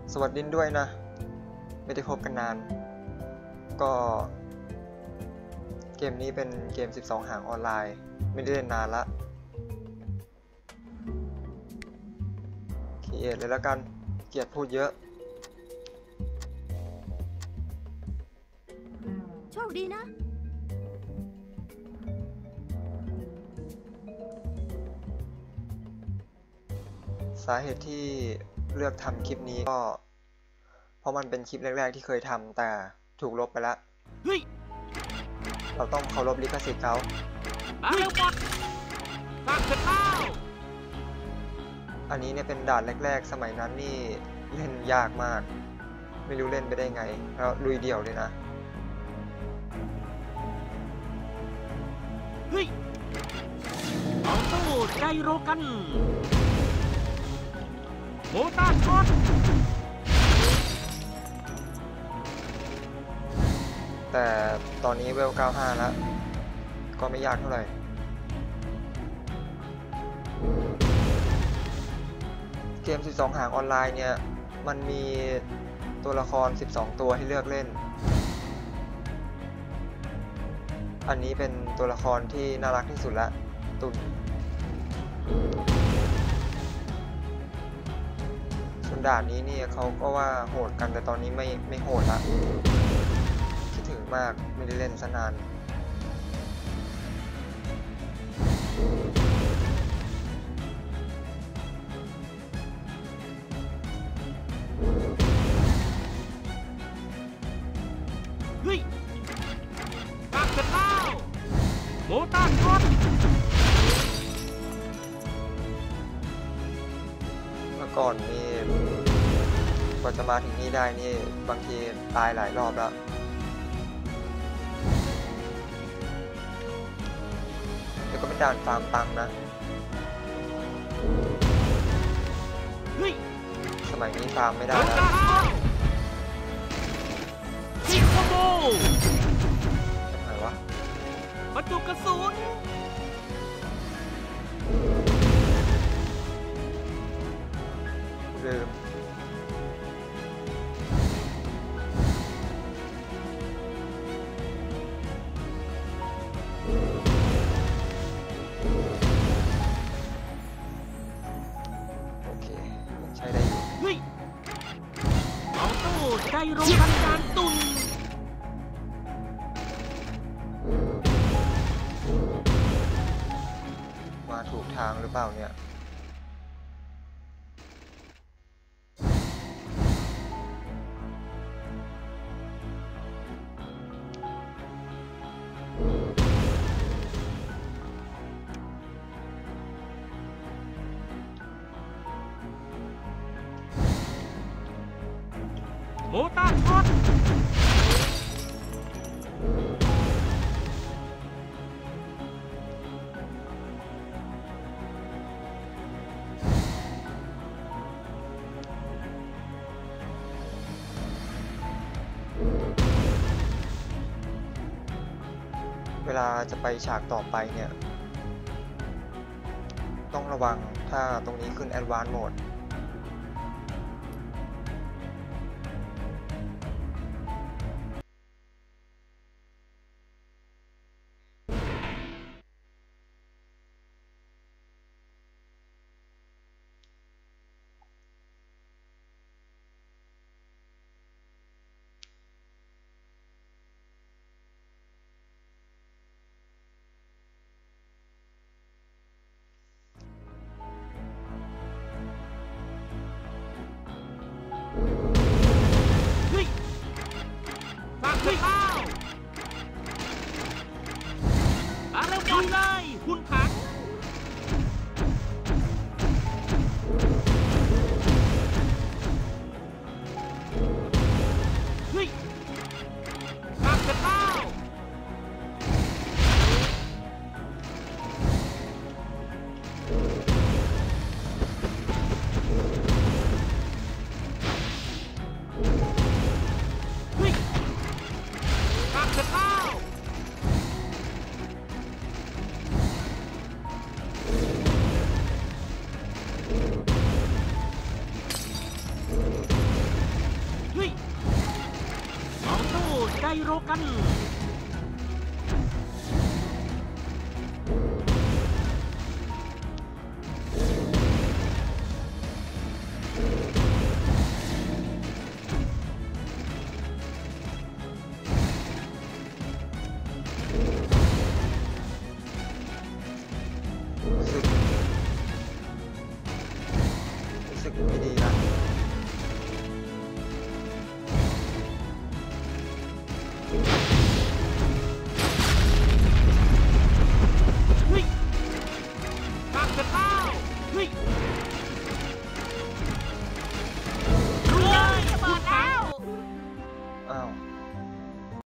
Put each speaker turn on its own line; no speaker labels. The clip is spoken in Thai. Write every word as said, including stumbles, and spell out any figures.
สวัสดีด้วยนะไม่ได้พบกันนานก็เกมนี้เป็นเกมสิบสองหางออนไลน์ไม่ได้เล่นนานละครีเอทเลยแล้วกันเกียรติพูดเยอะ
โชคดีนะ
สาเหตุที่เลือกทำคลิปนี้ก็เพราะมันเป็นคลิปแรกๆที่เคยทำแต่ถูกลบไปแล้วเราต้องเคารพลิขสิทธิ์เขาอันนี้เนี่ยเป็นด่านแรกๆสมัยนั้นนี่เล่นยากมากไม่รู้เล่นไปได้ไงแล้วลุยเดี่ยวเลยนะ
เฮ้ยเอาตู้ใจโรกันโมตาช็อต
แต่ตอนนี้เวลเก้าสิบห้าแล้วก็ไม่ยากเท่าไหร่เกมสิบสองหางออนไลน์เนี่ยมันมีตัวละครสิบสองตัวให้เลือกเล่นอันนี้เป็นตัวละครที่น่ารักที่สุดละตุ่นส่วนด่านนี้เนี่ยเขาก็ว่าโหดกันแต่ตอนนี้ไม่ไม่โหดละคิดถึงมากไม่ได้เล่นซะนาน
เฮ้ยตักเสร็จแล้วโมตาช็อต
เมื่อก่อนนี่กว่าจะมาถึงนี่ได้นี่บางทีตายหลายรอบแล้วแต่ก็เป็นด่านฟาร์มตังนะสมัยนี้ฟาร์มไม่ได้แล้ว
ซิโคโบ
อะไรวะ
บรรจุกระสุน
ลืมโอเคยังใช้ได้อยู่
เฮ้ยเอาตู้ใจโรกันการตุน
มาถูกทางหรือเปล่าเนี่ย
โมตาช็อต
เวลาจะไปฉากต่อไปเนี่ยต้องระวังถ้าตรงนี้ขึ้น Advanced Mode
เฮ้ยตักเสร็จแล้วอะไรหมดเลยคุณถังเฮ้ยตักเสร็จแล้วเฮ้ยตักเสร็จแล้วไดโรกัน
สุด